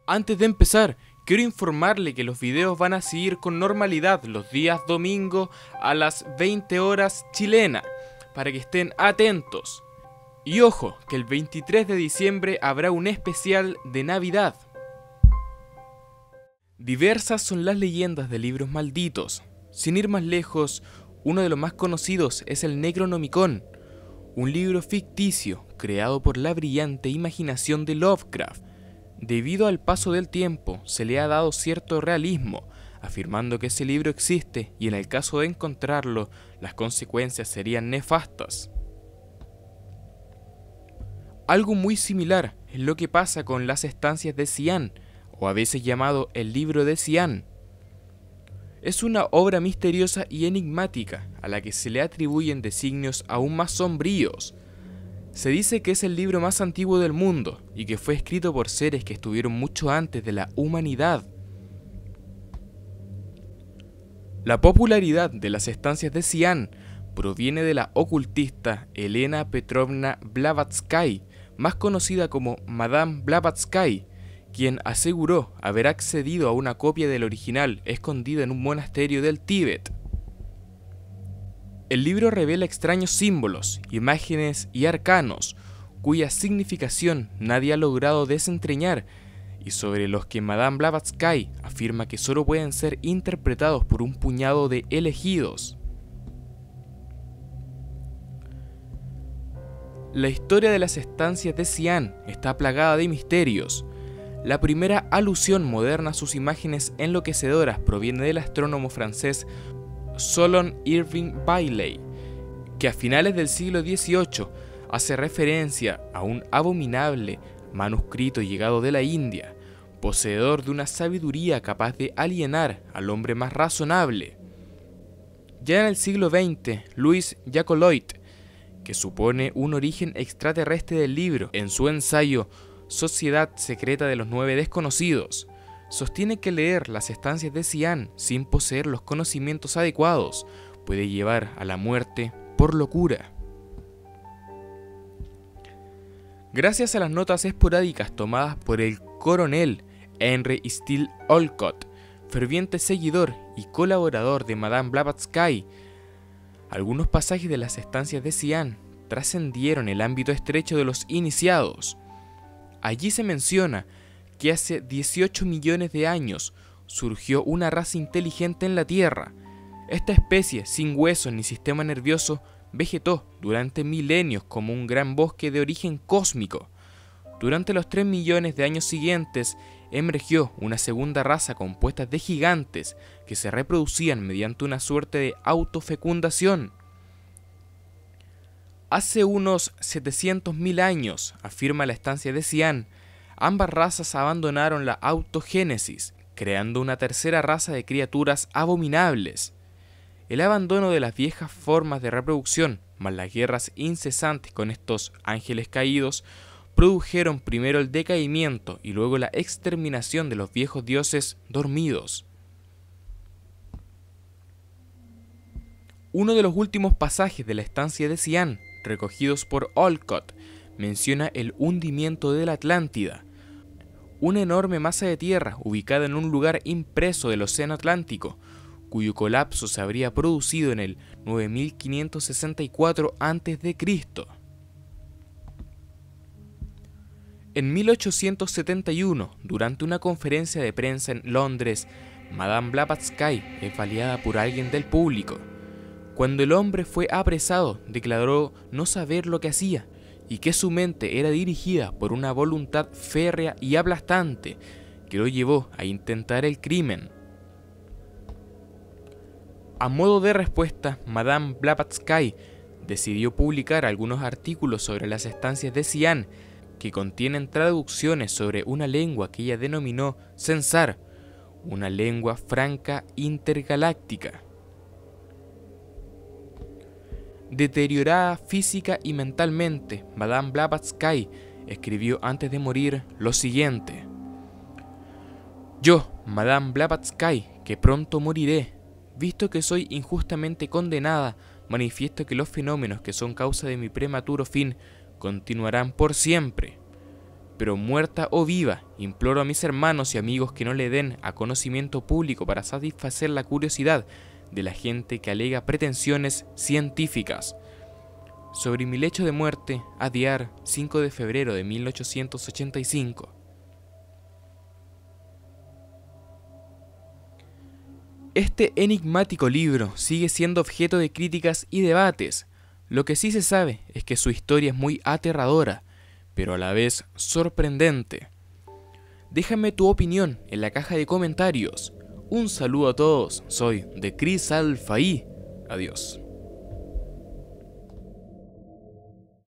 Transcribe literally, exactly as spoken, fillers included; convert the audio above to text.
Antes de empezar, quiero informarle que los videos van a seguir con normalidad los días domingo a las veinte horas chilena, para que estén atentos. Y ojo, que el veintitrés de diciembre habrá un especial de Navidad. Diversas son las leyendas de libros malditos. Sin ir más lejos, uno de los más conocidos es el Necronomicon, un libro ficticio creado por la brillante imaginación de Lovecraft. Debido al paso del tiempo, se le ha dado cierto realismo, afirmando que ese libro existe y en el caso de encontrarlo, las consecuencias serían nefastas. Algo muy similar es lo que pasa con las estancias de Cian, o a veces llamado el libro de Cian. Es una obra misteriosa y enigmática, a la que se le atribuyen designios aún más sombríos. Se dice que es el libro más antiguo del mundo, y que fue escrito por seres que estuvieron mucho antes de la humanidad. La popularidad de las estancias de Cian proviene de la ocultista Elena Petrovna Blavatsky, más conocida como Madame Blavatsky, quien aseguró haber accedido a una copia del original escondida en un monasterio del Tíbet. El libro revela extraños símbolos, imágenes y arcanos, cuya significación nadie ha logrado desentrañar, y sobre los que Madame Blavatsky afirma que solo pueden ser interpretados por un puñado de elegidos. La historia de las estancias de Cian está plagada de misterios. La primera alusión moderna a sus imágenes enloquecedoras proviene del astrónomo francés Solon Irving Bailey, que a finales del siglo dieciocho hace referencia a un abominable manuscrito llegado de la India, poseedor de una sabiduría capaz de alienar al hombre más razonable. Ya en el siglo veinte, Louis Jacquelot, que supone un origen extraterrestre del libro, en su ensayo Sociedad secreta de los nueve desconocidos, sostiene que leer las estancias de Cian sin poseer los conocimientos adecuados puede llevar a la muerte por locura. Gracias a las notas esporádicas tomadas por el coronel Henry Steele Olcott, ferviente seguidor y colaborador de Madame Blavatsky, algunos pasajes de las estancias de Cian trascendieron el ámbito estrecho de los iniciados. Allí se menciona que hace dieciocho millones de años surgió una raza inteligente en la Tierra. Esta especie, sin huesos ni sistema nervioso, vegetó durante milenios como un gran bosque de origen cósmico. Durante los tres millones de años siguientes, emergió una segunda raza compuesta de gigantes que se reproducían mediante una suerte de autofecundación. Hace unos setecientos mil años, afirma la estancia de Cian, ambas razas abandonaron la autogénesis, creando una tercera raza de criaturas abominables. El abandono de las viejas formas de reproducción, más las guerras incesantes con estos ángeles caídos, produjeron primero el decaimiento y luego la exterminación de los viejos dioses dormidos. Uno de los últimos pasajes de la estancia de Cian, recogidos por Olcott, menciona el hundimiento de la Atlántida, una enorme masa de tierra ubicada en un lugar impreso del Océano Atlántico, cuyo colapso se habría producido en el nueve mil quinientos sesenta y cuatro antes de Cristo. En mil ochocientos setenta y uno, durante una conferencia de prensa en Londres, Madame Blavatsky es baleada por alguien del público. Cuando el hombre fue apresado, declaró no saber lo que hacía y que su mente era dirigida por una voluntad férrea y aplastante que lo llevó a intentar el crimen. A modo de respuesta, Madame Blavatsky decidió publicar algunos artículos sobre las estancias de Cian que contienen traducciones sobre una lengua que ella denominó Sensar, una lengua franca intergaláctica. Deteriorada física y mentalmente, Madame Blavatsky escribió antes de morir lo siguiente: «Yo, Madame Blavatsky, que pronto moriré, visto que soy injustamente condenada, manifiesto que los fenómenos que son causa de mi prematuro fin continuarán por siempre. pero muerta o viva, imploro a mis hermanos y amigos que no le den a conocimiento público para satisfacer la curiosidad de la gente que alega pretensiones científicas. Sobre mi lecho de muerte, Adyar, cinco de febrero de mil ochocientos ochenta y cinco. Este enigmático libro sigue siendo objeto de críticas y debates. Lo que sí se sabe es que su historia es muy aterradora, pero a la vez sorprendente. Déjame tu opinión en la caja de comentarios. Un saludo a todos, soy de Chris Alfaí. Adiós.